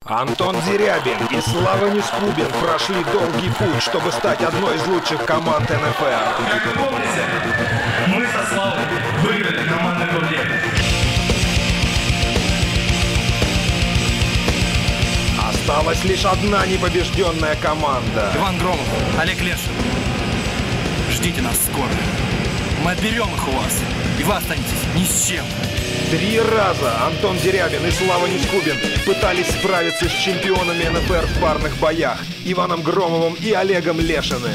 Антон Дерябин и Слава Нескубин прошли долгий путь, чтобы стать одной из лучших команд НФР. Как вы помните, мы со Славой выиграли командный турнир. Осталась лишь одна непобежденная команда. Иван Громов, Олег Лешин. Ждите нас скоро. Мы отберем их у вас, и вы останетесь ни с чем. 3 раза Антон Дерябин и Слава Нескубин пытались справиться с чемпионами НФР в парных боях Иваном Громовым и Олегом Лешиным.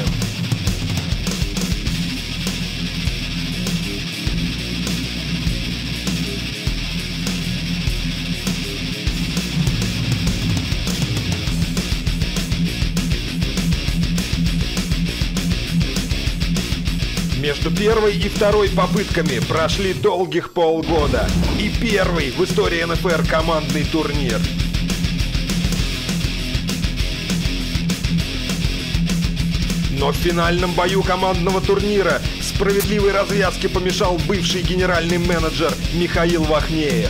Между первой и второй попытками прошли долгих полгода. И первый в истории НФР командный турнир. Но в финальном бою командного турнира справедливой развязке помешал бывший генеральный менеджер Михаил Вахнеев.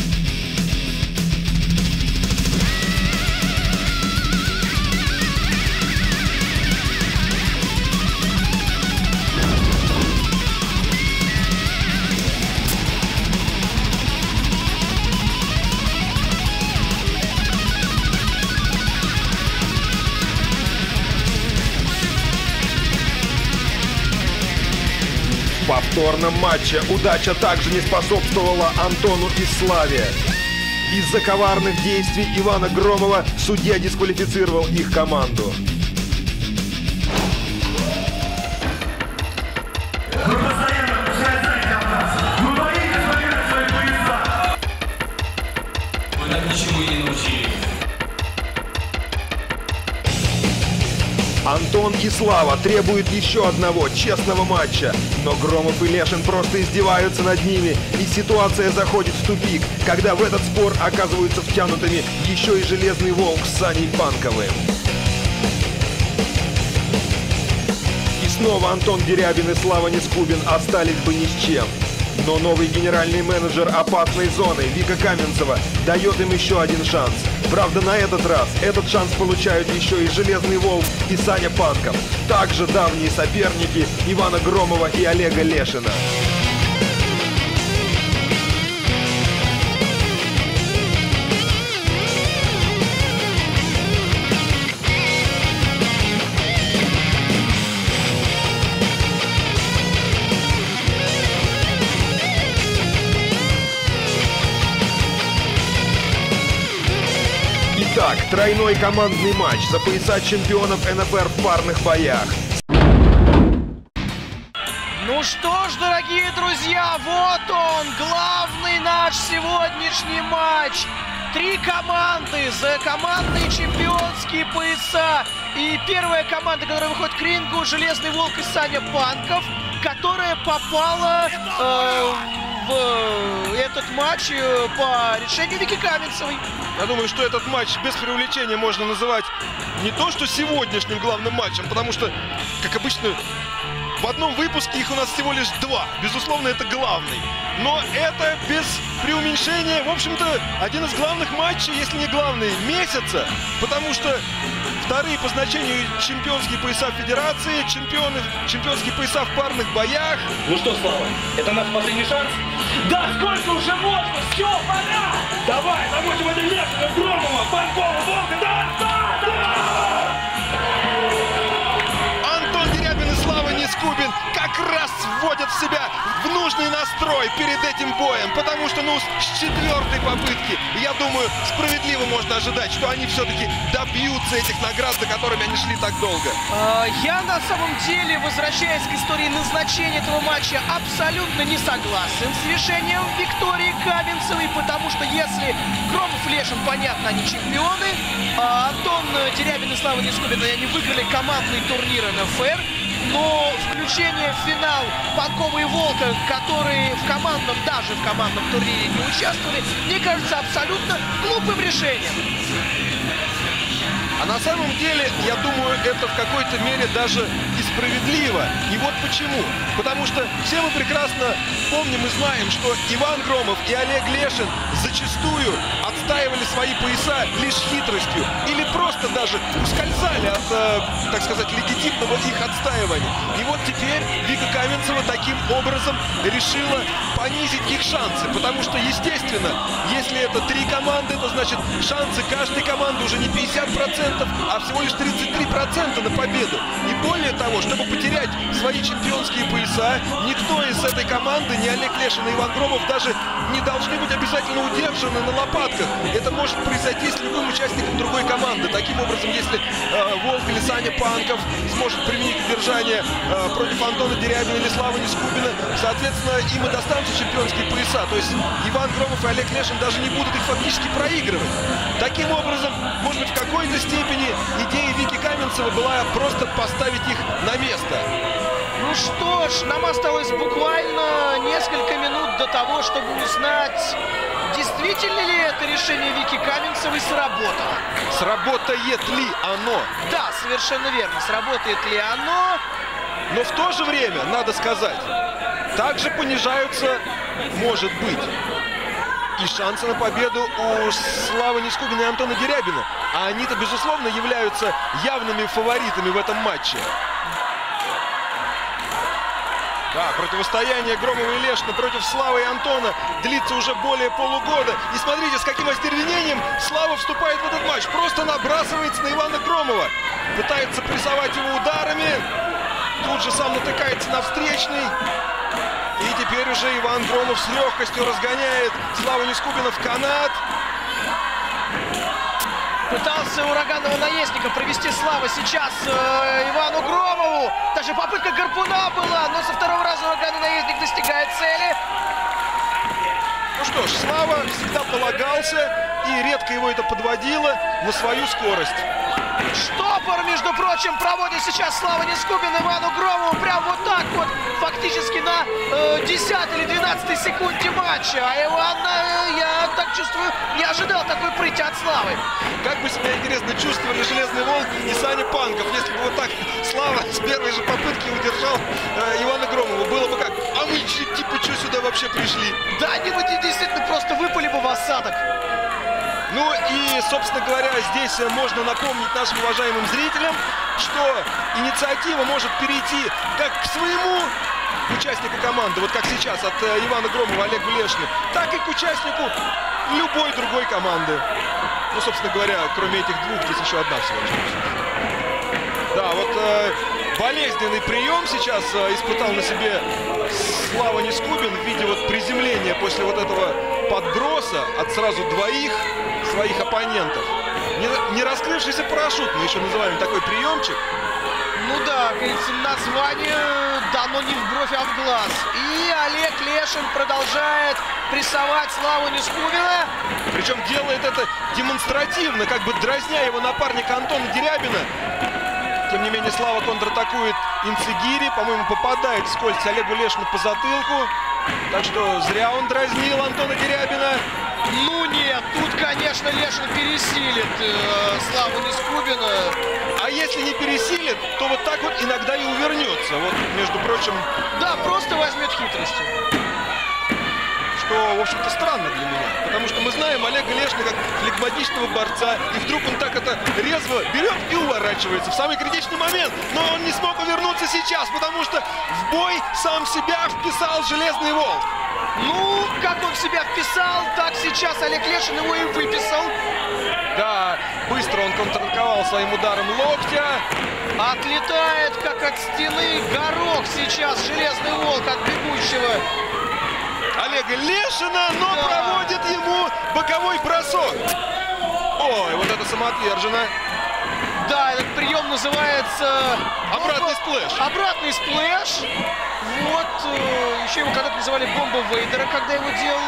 В повторном матче удача также не способствовала Антону и Славе. Из-за коварных действий Ивана Громова судья дисквалифицировал их команду. Вы постоянно ускользаете от нас. Вы боитесь потерять свои пояса. Вы так ничему и не научились. Антон и Слава требуют еще одного честного матча, но Громов и Лешин просто издеваются над ними, и ситуация заходит в тупик, когда в этот спор оказываются втянутыми еще и Железный Волк с Саней Панковым. И снова Антон Дерябин и Слава Нескубин остались бы ни с чем. Но новый генеральный менеджер опасной зоны Вика Каменцева дает им еще один шанс. Правда, на этот раз этот шанс получают еще и Железный Волк и Саня Панков, также давние соперники Ивана Громова и Олега Лешина. Итак, тройной командный матч за пояса чемпионов НФР в парных боях. Ну что ж, дорогие друзья, вот он, главный наш сегодняшний матч. 3 команды за командные чемпионские пояса. И первая команда, которая выходит к рингу, Железный Волк и Саня Панков, которая попала в этот матч по решению Вики Каменцевой. Я думаю, что этот матч без преувеличения можно называть не то что сегодняшним главным матчем, потому что, как обычно, в одном выпуске их у нас всего лишь 2. Безусловно, это главный. Но это без преуменьшения, в общем-то, один из главных матчей, если не главный, месяца. Потому что вторые по значению чемпионские пояса Федерации, чемпионские пояса в парных боях. Ну что, Слава, это наш последний шанс? Да сколько уже можно? Все, пора! Давай, замутим это Лешина, Громова, Панкова, Волка, да! Антон Дерябин и Слава Нескубин как раз вводят в себя в нужный настрой перед этим боем, потому что, с 4-й попытки, я думаю, справедливо можно ожидать, что они все-таки добьются этих наград, за которыми они шли так долго. Я на самом деле, возвращаясь к истории назначения этого матча, абсолютно не согласен с решением Виктории Каменцевой, потому что если Громов и Лешин, понятно, они чемпионы, а Антон Дерябин и Слава Нескубин, они выиграли командный турнир НФР, но включение в финал Панкова и Волка, которые даже в командном турнире не участвовали, мне кажется абсолютно глупым решением. А на самом деле, я думаю, это в какой-то мере даже и справедливо. И вот почему. Потому что все мы прекрасно помним и знаем, что Иван Громов и Олег Лешин зачастую отстаивали свои пояса лишь хитростью или просто даже ускользали от, так сказать, легитимного их отстаивания. И вот теперь Вика Каменцева таким образом решила понизить их шансы, потому что, естественно, если это 3 команды, то значит шансы каждой команды уже не 50%, а всего лишь 33% на победу. И более того, чтобы потерять свои чемпионские пояса, никто из этой команды, ни Олег Лешин и Иван Громов, даже не должны быть обязательно удержаны на лопатках. Это может произойти с любым участником другой команды. Таким образом, если Волк или Саня Панков сможет применить удержание против Антона Дерябина или Славы Нескубина, соответственно, им и достанутся чемпионские пояса. То есть Иван Громов и Олег Лешин даже не будут их фактически проигрывать. Таким образом, может быть, в какой-то степени идея Вики Каменцевой была просто поставить их на место. Ну что ж, нам осталось буквально несколько минут до того, чтобы узнать, действительно ли это решение Вики Каменцевой сработало. Сработает ли оно? Да, совершенно верно. Сработает ли оно? Но в то же время, надо сказать, также понижаются, может быть, и шансы на победу у Славы Нескубина и Антона Дерябина. А они-то, безусловно, являются явными фаворитами в этом матче. Да, противостояние Громова и Лешина против Славы и Антона длится уже более полугода. И смотрите, с каким остервенением Слава вступает в этот матч. Просто набрасывается на Ивана Громова. Пытается прессовать его ударами. Тут же сам натыкается на встречный. И теперь уже Иван Громов с легкостью разгоняет Славу Нескубина в канат. Пытался ураганного наездника провести Слава сейчас Ивану Громову. Даже попытка гарпуна была, но со второго раза ураганный наездник достигает цели. Ну что ж, Слава всегда полагался, и редко его это подводило, на свою скорость. Штопор, между прочим, проводит сейчас Слава Нескубин Ивану Громову прям вот так вот, фактически на 10 или 12 секунде матча. А Иван, я так чувствую, не ожидал такой прыти от Славы. Как бы себя, интересно, чувствовали Железный Волк и Саня Панков, если бы вот так Слава с первой же попытки удержал Ивана Громова. Было бы как, а мы типа что сюда вообще пришли? Да, они бы действительно просто выпали бы в осадок. Ну и, собственно говоря, здесь можно напомнить нашим уважаемым зрителям, что инициатива может перейти как к своему участнику команды, вот как сейчас от Ивана Громова, Олегу Лешину, так и к участнику любой другой команды. Ну, собственно говоря, кроме этих двух, здесь еще одна всего лишь. Да, вот болезненный прием сейчас испытал на себе Слава Нескубин в виде вот приземления после вот этого подброса от сразу двоих своих оппонентов. Не раскрывшийся парашют, мы еще называем такой приемчик. Ну да, говорится, название дано не в бровь, а в глаз. И Олег Лешин продолжает прессовать Славу Нескубина. Причем делает это демонстративно, как бы дразня его напарника Антона Дерябина. Тем не менее, Слава контратакует Инцигири. По-моему, попадает вскользь Олегу Лешину по затылку. Так что зря он дразнил Антона Дерябина. Ну нет, тут, конечно, Лешин пересилит Славу Нескубина. А если не пересилит, то вот так вот иногда и увернется. Вот, между прочим... Да, просто возьмет хитростью. Что, в общем-то, странно для меня. Потому что мы знаем Олега Лешина как флегматичного борца. И вдруг он так это резво берет и уворачивается в самый критичный момент. Но он не смог увернуться сейчас, потому что в бой сам себя вписал Железный Волк. Ну, как он себя вписал, так сейчас Олег Лешин его и выписал. Да, быстро он контратаковал своим ударом локтя. Отлетает, как от стены, горох сейчас Железный Волк от бегущего Олега Лешина, но проводит ему боковой бросок. Ой, вот это самоотверженно. Да, этот прием называется... Обратный сплэш. Обратный сплэш. Вот, еще его когда-то называли бомба Вейдера, когда его делал...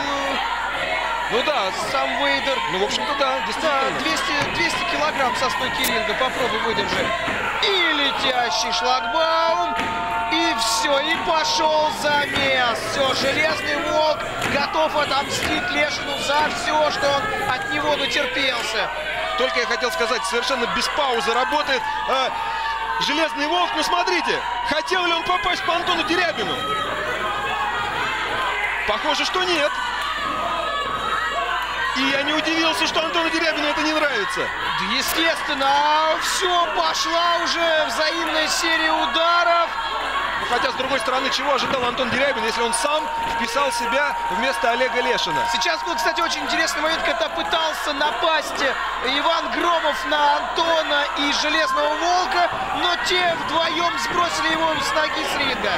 Ну да, сам Вейдер. Ну, в общем-то, да, действительно. Да, 200 килограмм со стойки ринга. Попробуй выдержи. И летящий шлагбаум. И все, и пошел замес. Все, Железный Волк готов отомстить Лешину за все, что он от него натерпелся. Только я хотел сказать, совершенно без паузы работает Железный Волк. Ну, смотрите, хотел ли он попасть по Антону Дерябину? Похоже, что нет. И я не удивился, что Антону Дерябину это не нравится. Да, естественно, все, пошла уже взаимная серия ударов. Ну, хотя, с другой стороны, чего ожидал Антон Дерябин, если он сам вписал себя вместо Олега Лешина? Сейчас был, кстати, очень интересный момент, когда пытался напасть Иван Громов на Антона и Железного Волка, но те вдвоем сбросили его с ноги с ринга.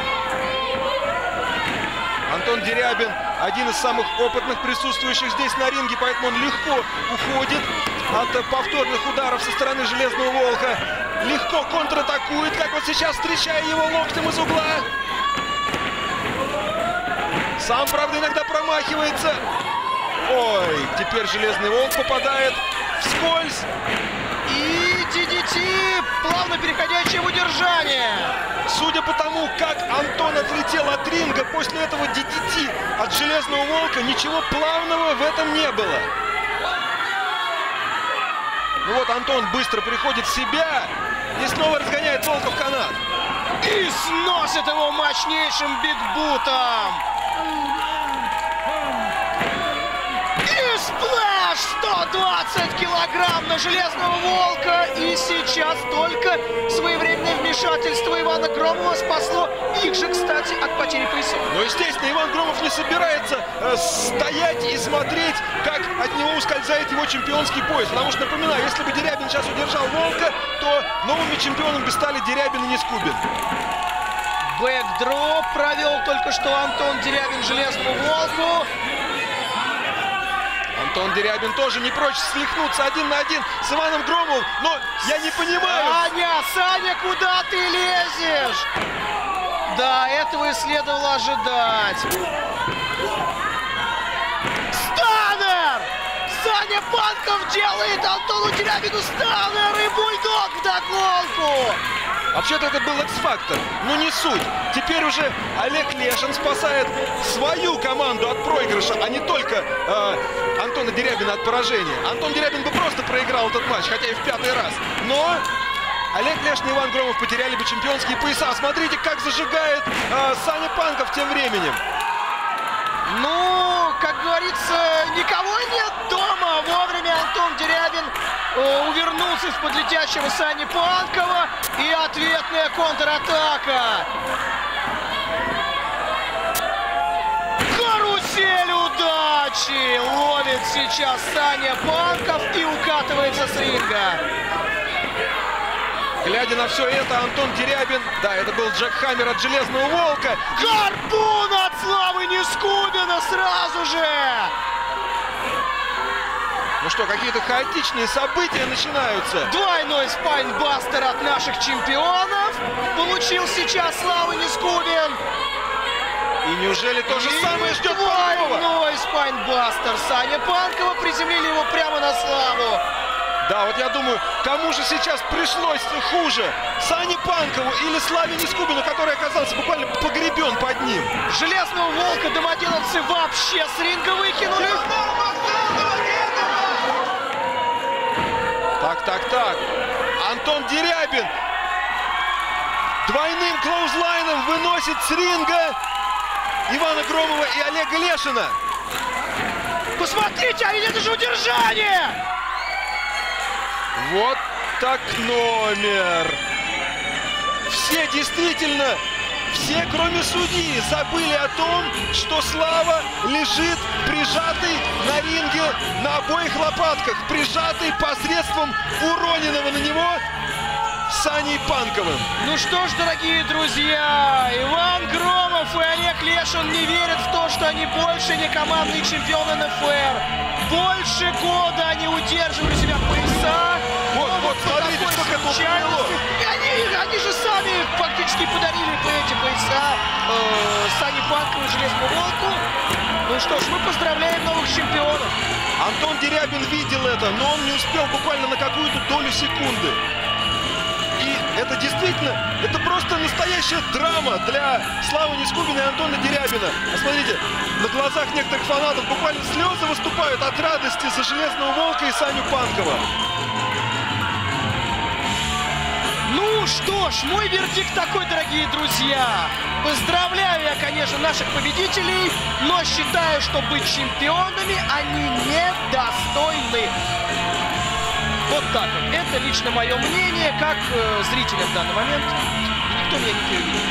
Антон Дерябин один из самых опытных присутствующих здесь на ринге, поэтому он легко уходит от повторных ударов со стороны Железного Волка. Легко контратакует, как вот сейчас, встречая его локтем из угла. Сам, правда, иногда промахивается. Ой, теперь Железный Волк попадает вскользь. И DDT, плавно переходящее в удержание. Судя по тому, как Антон отлетел от ринга, после этого DDT от Железного Волка ничего плавного в этом не было. Ну вот Антон быстро приходит в себя и снова разгоняет Волка в канат. И сносит его мощнейшим бигбутом. И сплэш 120 килограмм на Железного Волка. И сейчас только своевременное вмешательство Ивана Громова спасло их же, кстати, от потери поясов. Но, естественно, Иван Громов не собирается стоять и смотреть, как от него ускользает его чемпионский пояс. Потому что, напоминаю, если бы Дерябин сейчас удержал Волка, то новыми чемпионами бы стали Дерябин и Нескубин. Бэкдроп провел только что Антон Дерябин Железному Волку. Антон Дерябин тоже не прочь слихнуться 1 на 1 с Иваном Громовым. Но я не понимаю... Саня, куда ты лезешь? Да, этого и следовало ожидать. Станнер! Саня Панков делает Антону Дерябину станнер и бульдог вдогонку. Вообще-то это был X-фактор, но не суть. Теперь уже Олег Лешин спасает свою команду от проигрыша, а не только Антона Дерябина от поражения. Антон Дерябин бы просто проиграл этот матч, хотя и в 5-й раз. Но Олег Лешин и Иван Громов потеряли бы чемпионские пояса. Смотрите, как зажигает Саня Панков тем временем. Ну, как говорится, никого нет дома. Вовремя Антон Дерябин увернулся из-под летящего Сани Панкова. И ответная контратака. Карусель удачи. Ловит сейчас Саня Панков и укатывается с ринга. Глядя на все это, Антон Дерябин, да, это был джекхаммер от Железного Волка. Гарпун от Славы Нескубина сразу же. Ну что, какие-то хаотичные события начинаются. Двойной спайнбастер от наших чемпионов получил сейчас Слава Нескубин. И неужели то же самое ждет Панкова? Двойной спайнбастер Саня Панкова. Приземлили его прямо на Славу. Да, вот я думаю, кому же сейчас пришлось хуже? Сане Панкову или Славе Нескубину, который оказался буквально погребен под ним? Железного Волка домоделовцы вообще с ринга выкинули. Так. Антон Дерябин двойным клоузлайном выносит с ринга Ивана Громова и Олега Лешина. Посмотрите, а ведь это же удержание! Вот так номер. Все действительно, все кроме судьи забыли о том, что Слава лежит прижатый на ринге на обоих лопатках, прижатый посредством уроненного на него Саней Панковым. Ну что ж, дорогие друзья, Иван Громов и Олег Лешин не верят в то, что они больше не командные чемпионы НФР. Больше года они удерживали себя пояса. Вот, смотрите, что к этому привело. И они же сами фактически подарили эти пояса Сане Панкову и Железному Волку. Ну что ж, мы поздравляем новых чемпионов. Антон Дерябин видел это, но он не успел буквально на какую-то долю секунды. И это действительно, это просто настоящая драма для Славы Нескубина и Антона Дерябина. Посмотрите, на глазах некоторых фанатов буквально слезы выступают от радости за Железного Волка и Саню Панкова. Ну что ж, мой вердикт такой, дорогие друзья. Поздравляю я, конечно, наших победителей, но считаю, что быть чемпионами они недостойны. Вот так вот. Это лично мое мнение, как зрителя в данный момент. И никто меня не переубедит.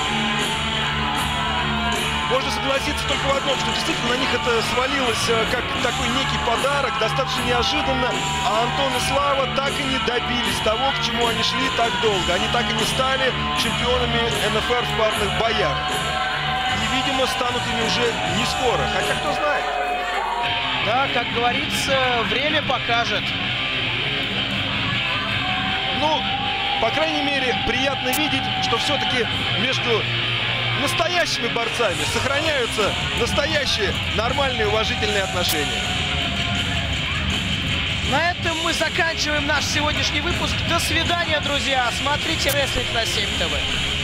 Можно согласиться только в одном, что действительно на них это свалилось как такой некий подарок, достаточно неожиданно, а Антон и Слава так и не добились того, к чему они шли так долго. Они так и не стали чемпионами НФР в парных боях. И, видимо, станут ими уже не скоро, хотя кто знает. Да, как говорится, время покажет. Ну, по крайней мере, приятно видеть, что все-таки между настоящими борцами сохраняются настоящие нормальные уважительные отношения. На этом мы заканчиваем наш сегодняшний выпуск. До свидания, друзья. Смотрите Wrestling на 7 ТВ.